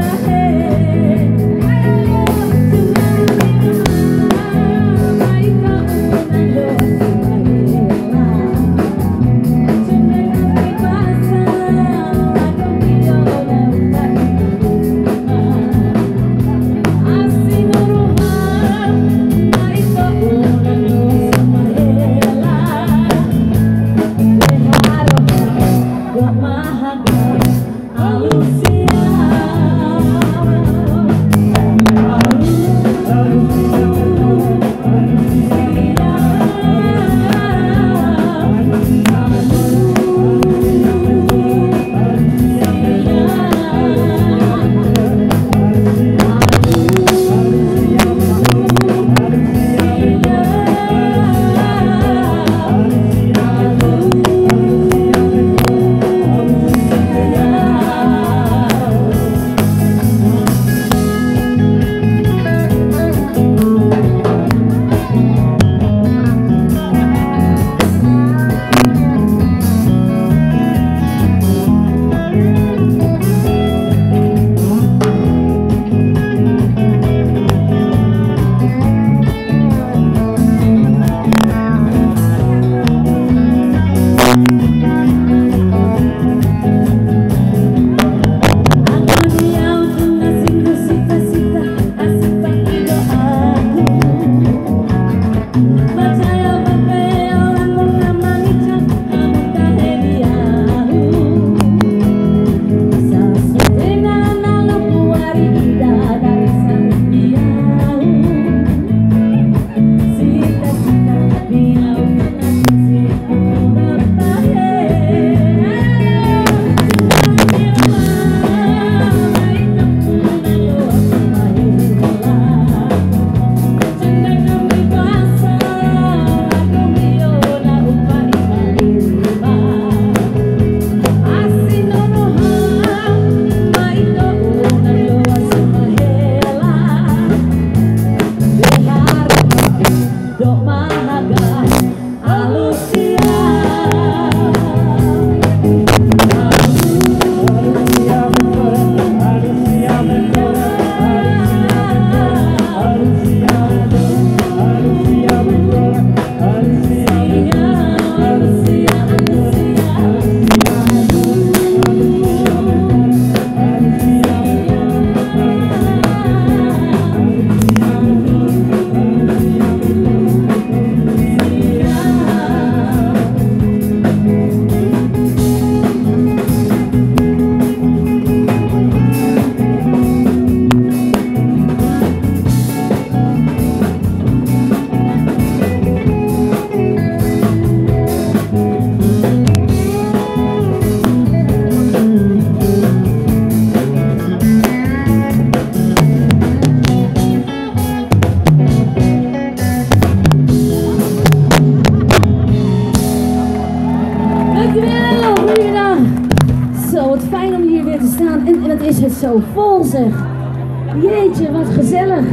is het zo vol, zeg. Jeetje, wat gezellig.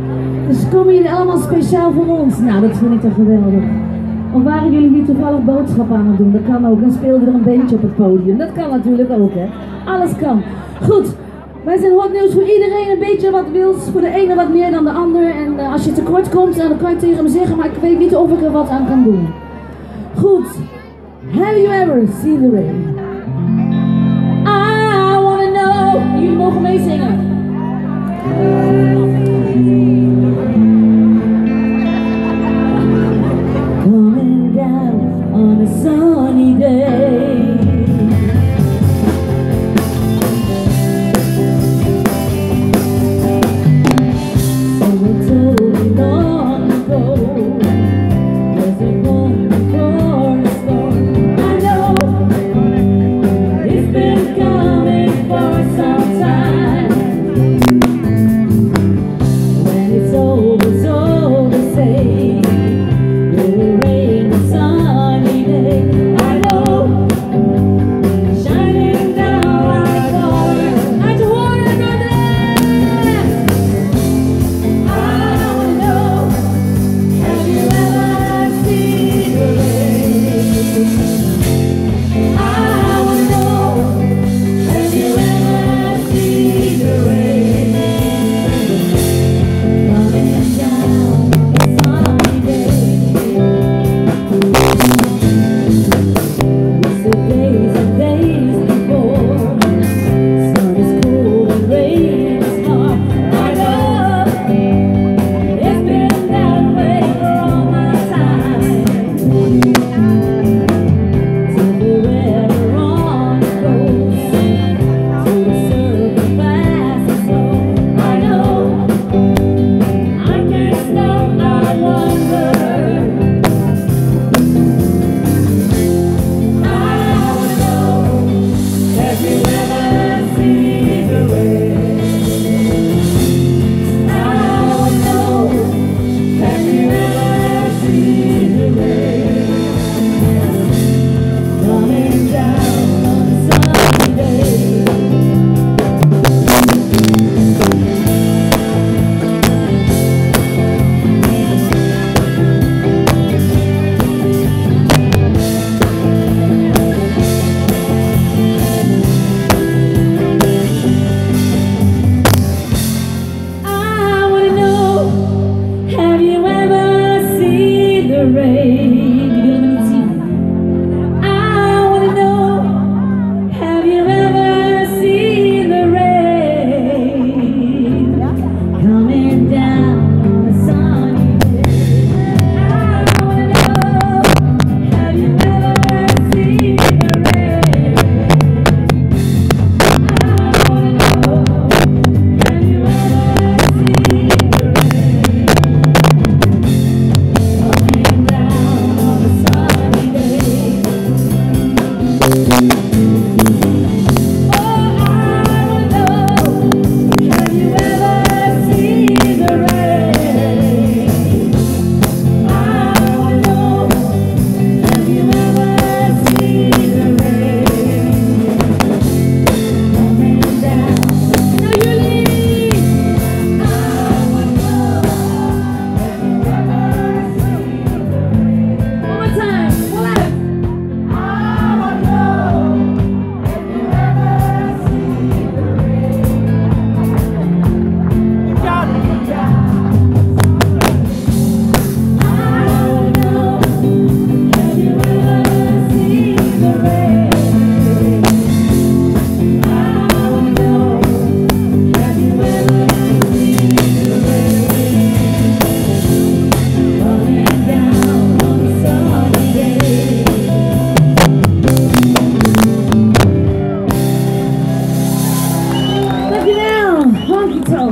Dus komen jullie allemaal speciaal voor ons? Nou, dat vind ik toch geweldig. Of waren jullie hier toevallig boodschap aan het doen? Dat kan ook. En speelden er een beetje op het podium. Dat kan natuurlijk ook, hè. Alles kan. Goed. Wij zijn Hot Nieuws voor iedereen een beetje wat wils. Voor de ene wat meer dan de ander. En als je tekort komt, dan kan je tegen me zeggen. Maar ik weet niet of ik er wat aan kan doen. Goed. Have you ever seen the rain? I wanna know. Jullie mogen meezingen. Coming down on a sunny day. Someone told me long ago, there's a one before a storm. I know it's been coming for some time.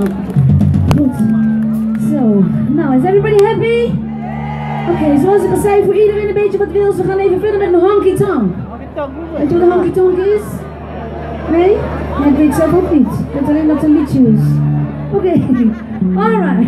Goed. Zo. Nou, is everybody happy? Oké, zoals ik al zei, voor iedereen een beetje wat wil. We gaan even verder met een honky tonk. Weet je wat een honky tonk is? Nee? Ja, ik weet zelf ook niet. Ik weet alleen dat het een liedje is. Oké. Alright.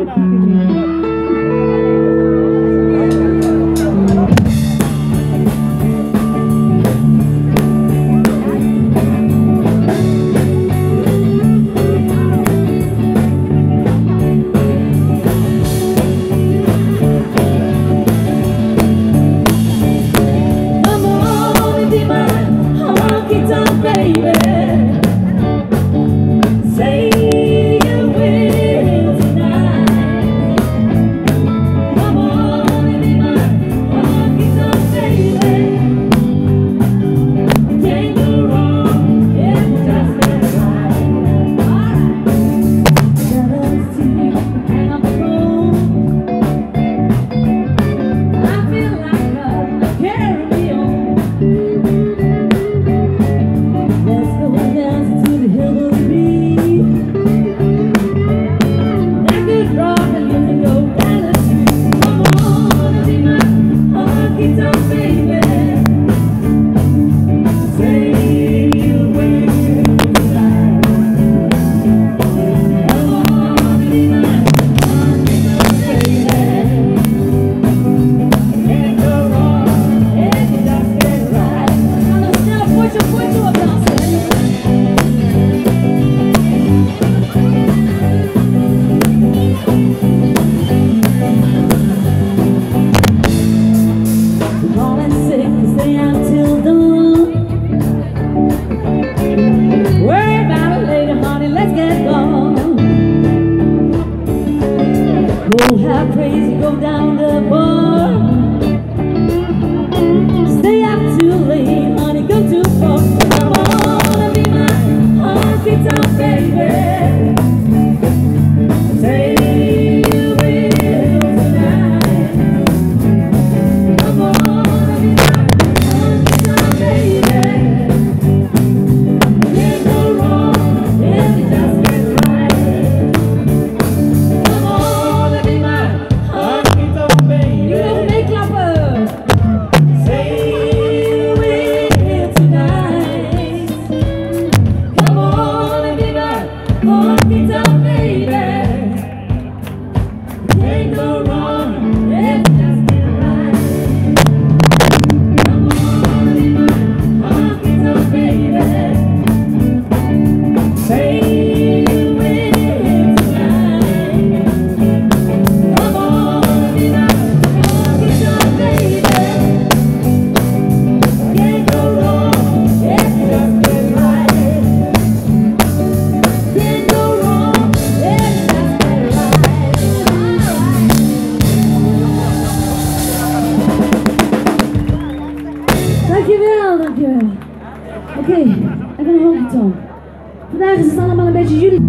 Oké, even een honky tonk. Vandaag is het allemaal een beetje jullie.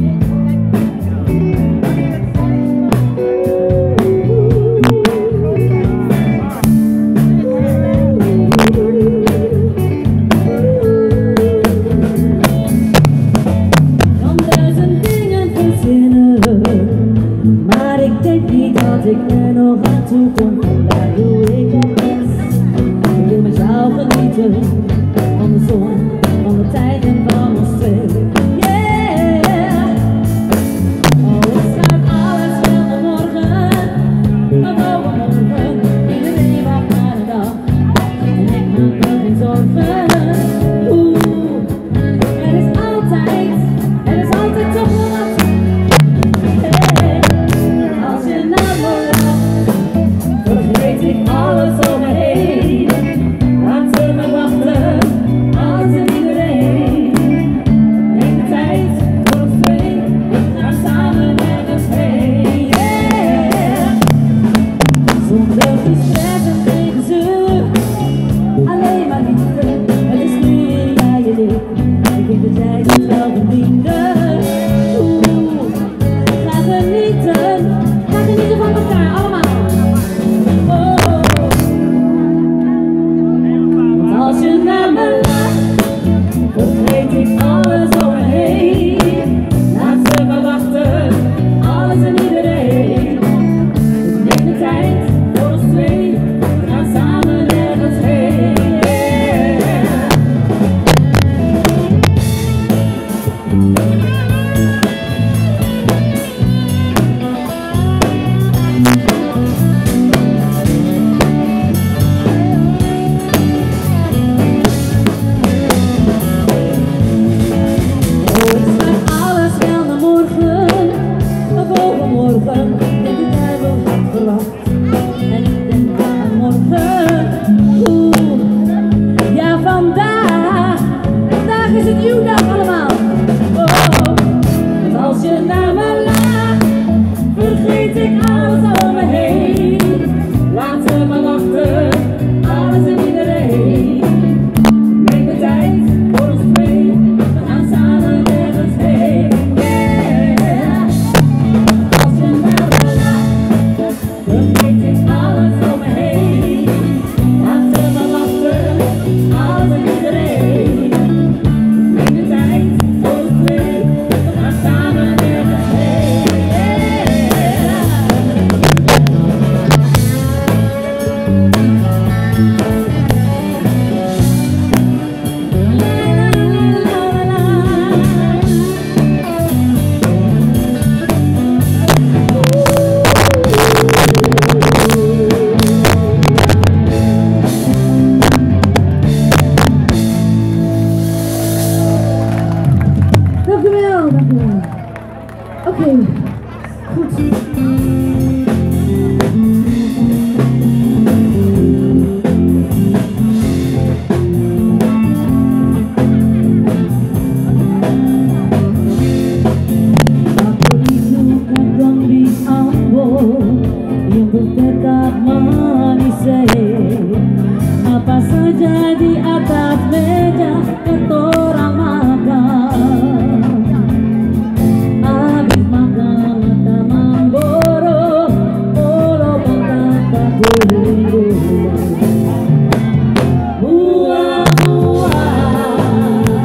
Kan duizend dingen verzinnen, maar ik denk niet dat ik er nog aan toe kom. Vandaag doe ik het best. Ik wil met jou genieten. Van de zon, van de tijd en van ons twee. Yeah! Oh, ik schrijf alles wel naar morgen. Maar overmorgen, iedereen wacht naar de dag. En ik maak me geen zorgen. Er is altijd toch wel wat. Hey, als je naar me lacht, vergeet ik alles om me heen. Laat ze me wachten. Oké, goed. Yang bertekad manis, apa saja di atas meja ketorang makan. Habis makan mata mamboro, polo berkata buah-buah,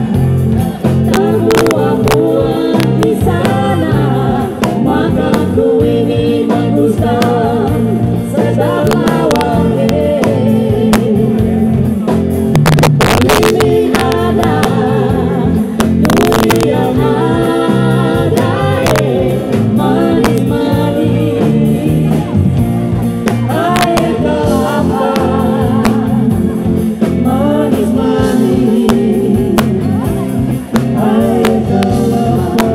terbuang-buang di sana. Makanku ini baguskan sedang wangi. Ini ada duri yang ada, manis-manis air kelapa, manis-manis air kelapa.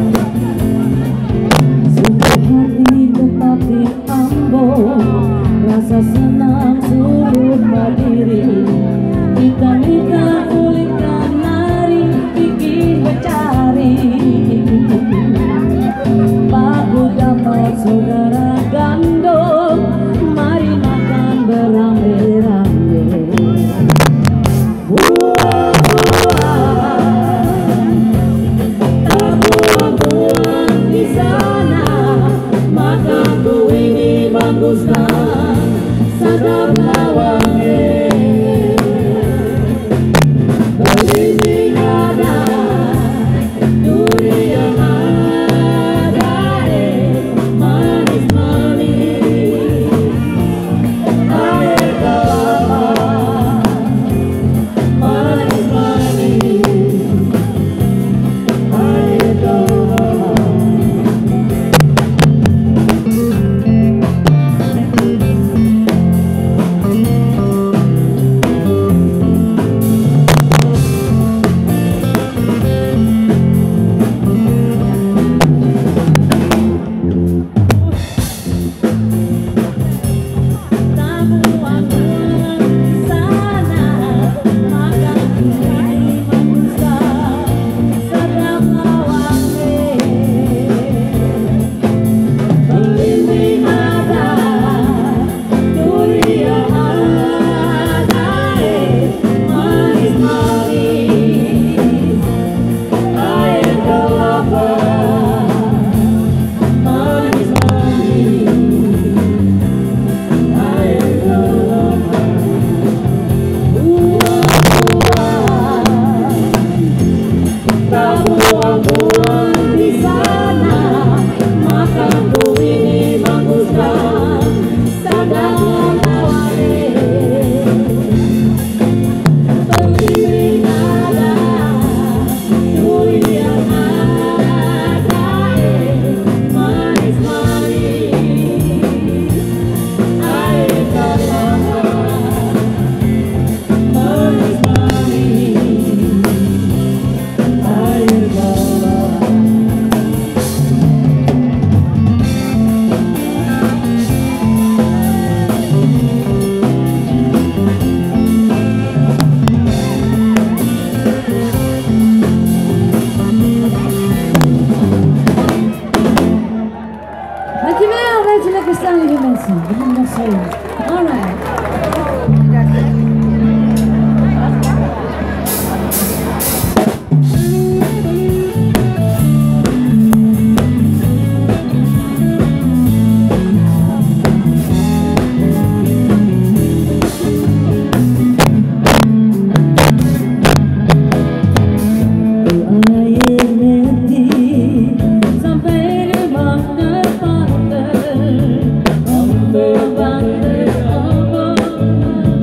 Tetapi ambo rasa senang sungguh berdiri. Ikan-ikan ulikan lari bikin bercari. Baru dapat saudara gandong, mari makan beramai-ramai. Terbuang-buang di sana. Makanku ini baguskan sedang wangi. Belimbing ada duri yang ada, manis-manis air kelapa, manis-manis air kelapa. Buang-buang di sana, makanku ini baguskan sedang wangi. Belimbing ada duri yang ada, manis-manis air kelapa, manis-manis air kelapa. Dankjewel, weet je lekker staan, lieve mensen. Ik moet nog zeggen. Alright. Sampai di mana pantai,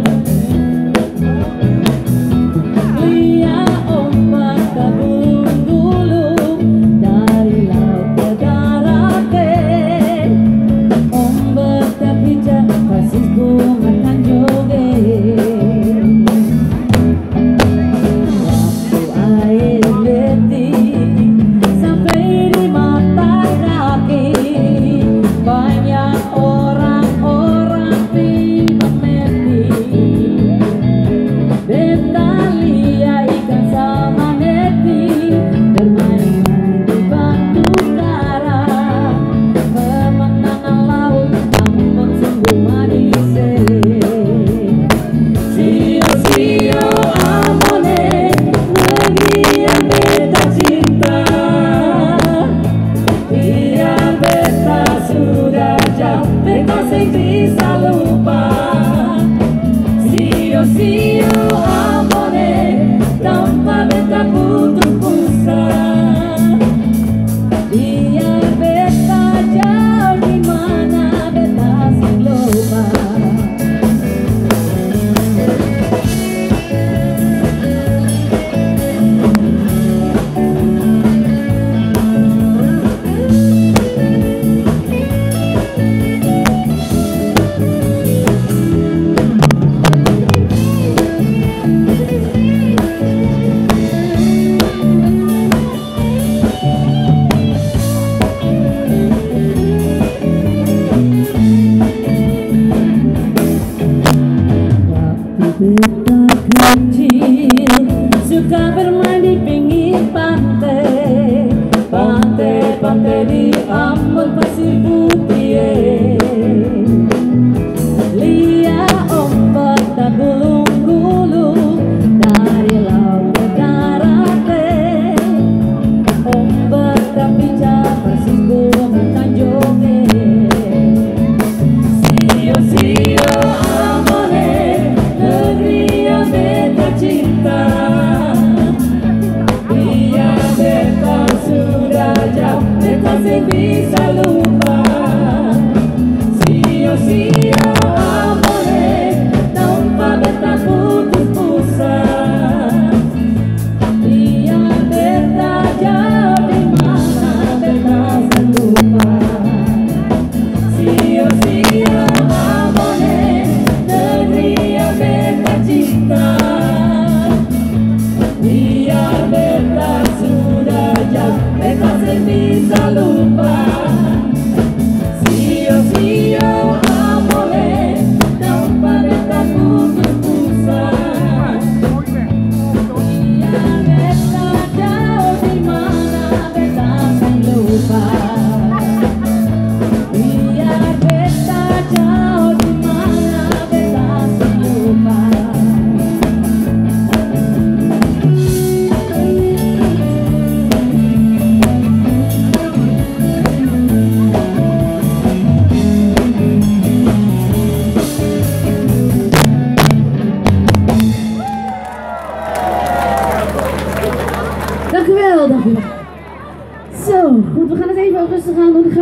Zo, goed, we gaan het even rustig aan doen. Ik ga...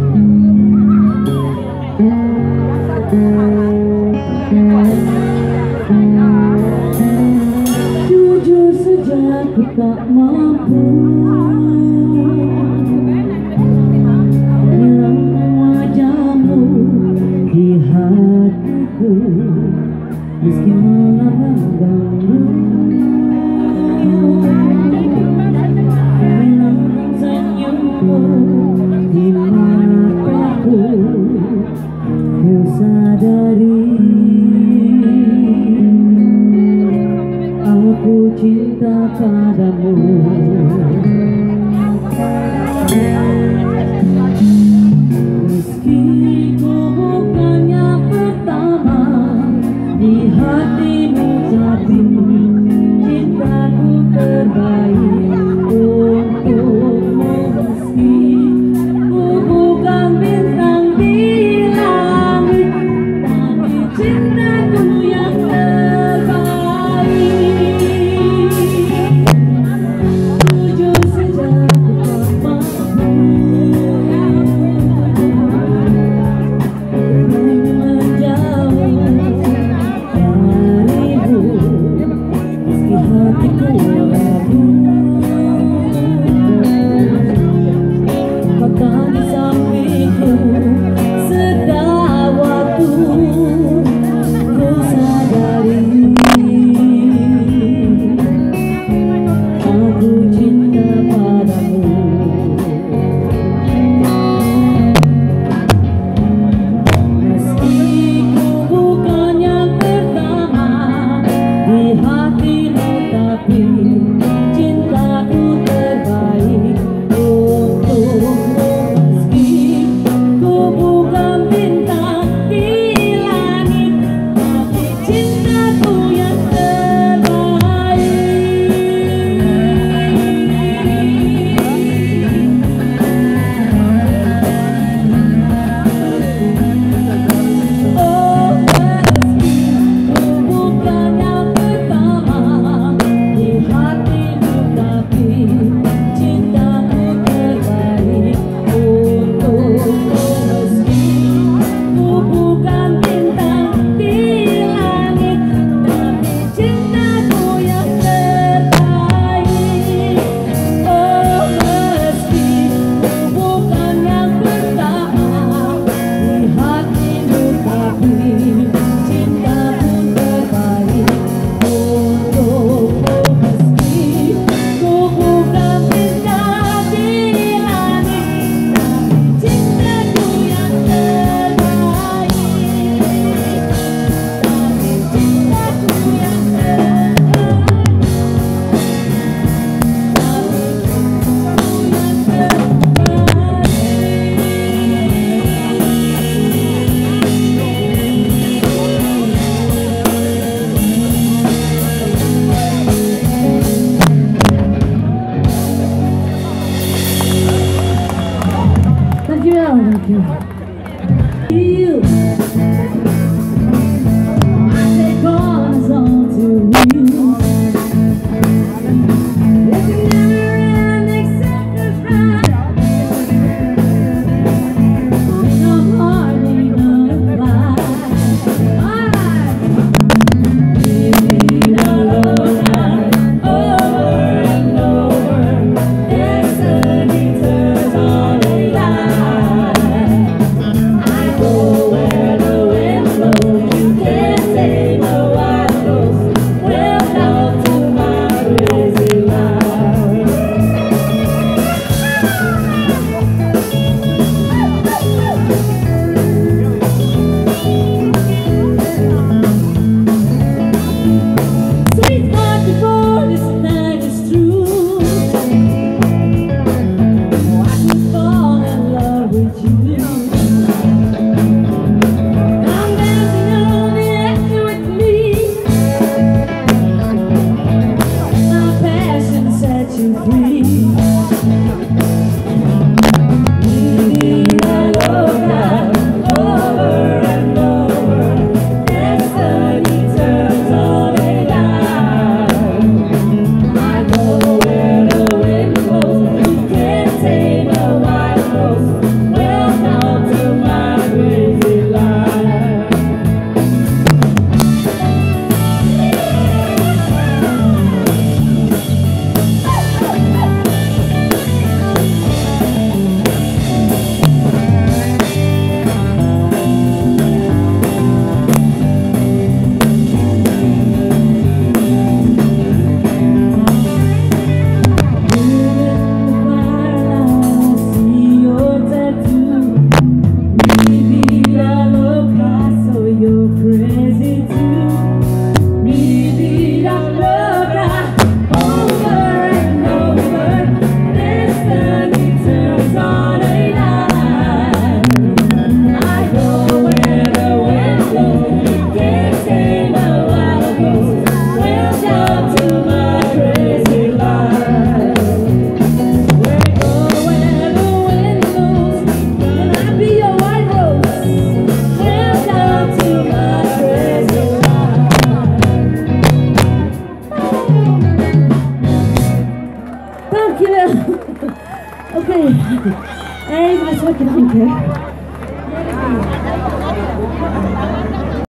Jujur saja ku tak mampu hilangkan wajahmu di hatiku, meski malam mengganggu. Di mataku ku sadari aku cinta padamu. Meski ku bukan yang pertama di hatimu, tapi cintaku terbaik untukmu. Jujur saja ku tak mampu Dankjewel. I take on on to you. Oké, even een slokje drinken.